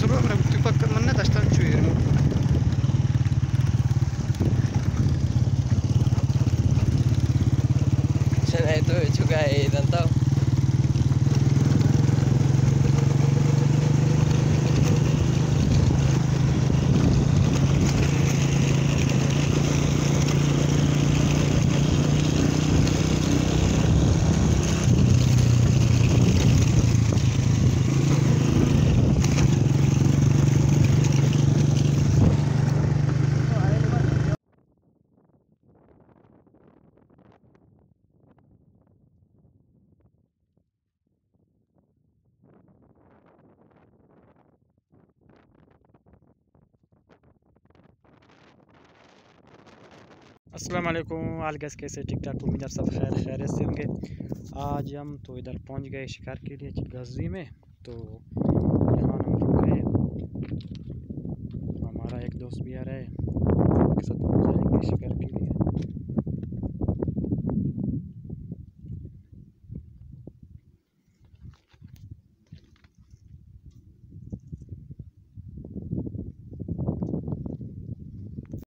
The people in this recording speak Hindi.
शुरू में तुपक मन दस्तान चुई Saya itu juga tahu. अस्सलाम वालेकुम आल गैस कैसे ठीक ठाक उम्मीद है सब खैरियत से होंगे। आज हम तो इधर पहुंच गए शिकार के लिए चिलगज़ी में। तो यहाँ हम रुक गए, हमारा एक दोस्त भी आ रहा है, उसके साथ हम जाएंगे शिकार के लिए।